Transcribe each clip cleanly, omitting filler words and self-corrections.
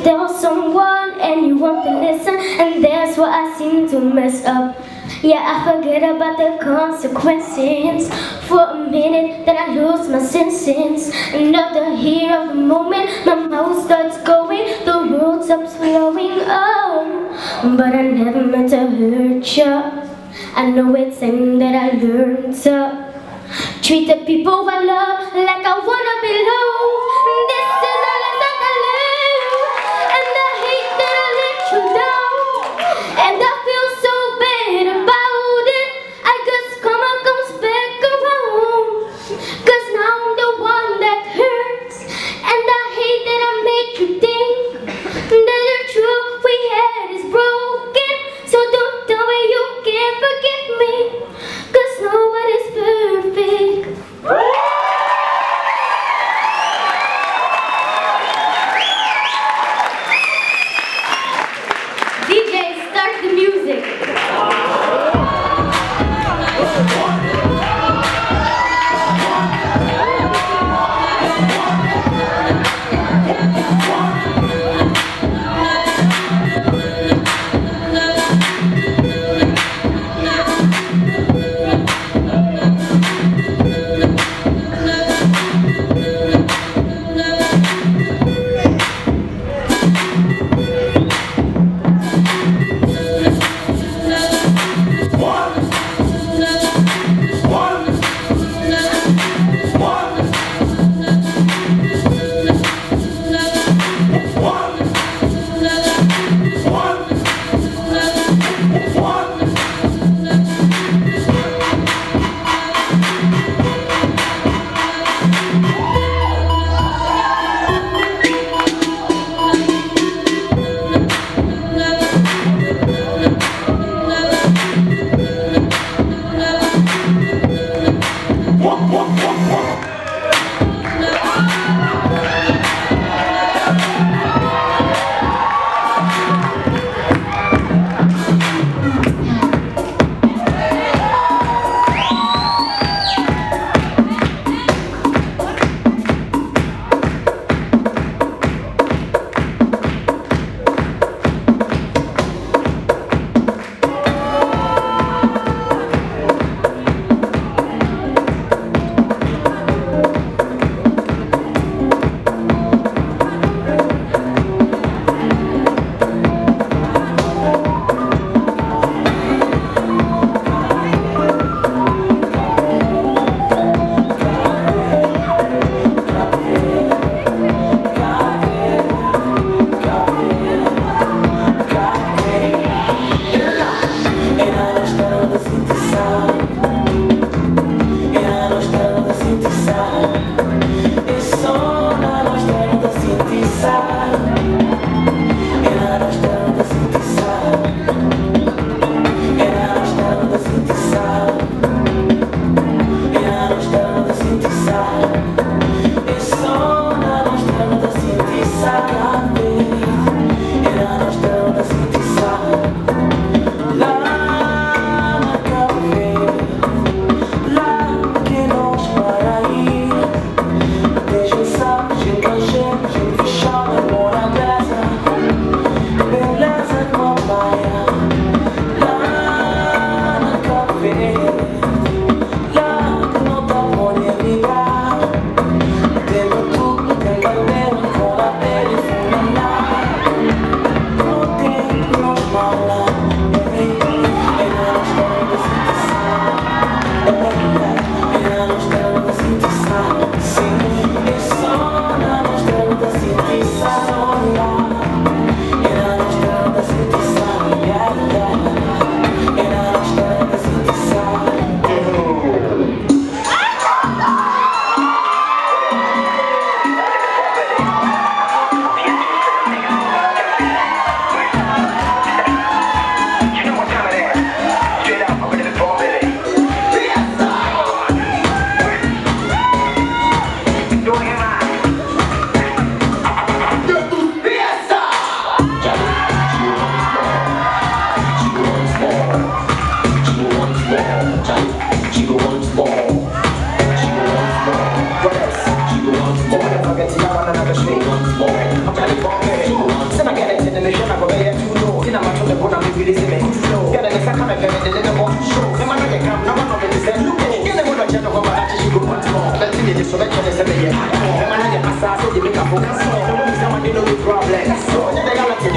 tell someone and you want to listen, and that's why I seem to mess up. Yeah, I forget about the consequences. For a minute, then I lose my senses. And of the heat of the moment, my mouth starts going, the world stops flowing. Oh, but I never meant to hurt ya. I know it's something that I learned to treat the people I love like I wanna be loved. This is a lesson I learned, and I hate that I let you down, and I feel so bad about it. I guess karma comes back around, 'cause now I'm the one that hurts, and I hate that I made you think that the truth we had is broken. So don't tell me you can't forgive me, 'cause nobody's perfect.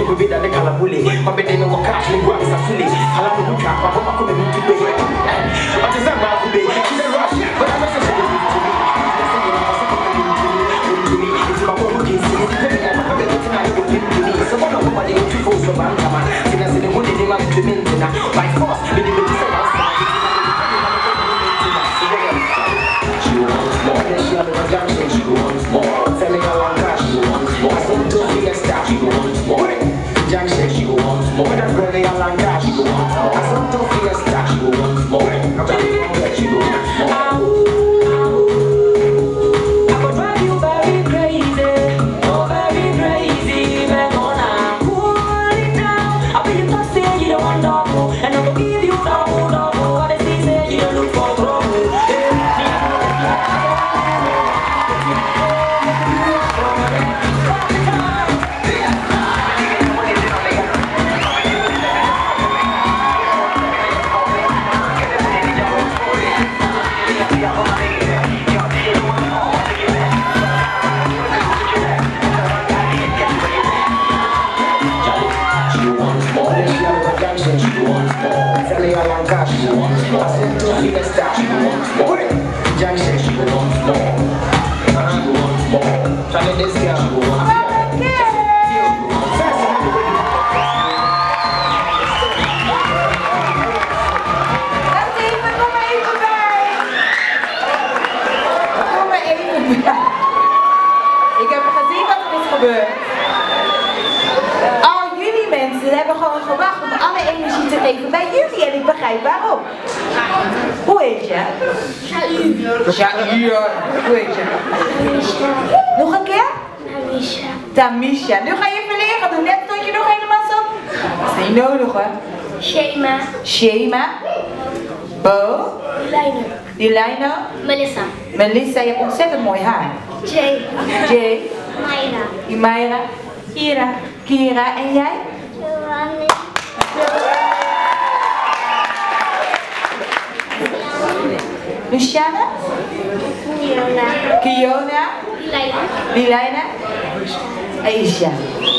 Al jullie mensen hebben gewoon gewacht om alle energie te geven bij jullie en ik begrijp waarom. Hoe heet je? Shair. Hoe heet je? Nog een keer? Tamisha. Nu ga je even leren doen, net tot je nog helemaal zo. Dat is niet nodig hoor. Shema. Bo. Dilino. Melissa, je hebt ontzettend mooi haar. Jay. Imaira. Kira. En jij? Luciana? Kiona? Lilaina? Aisha.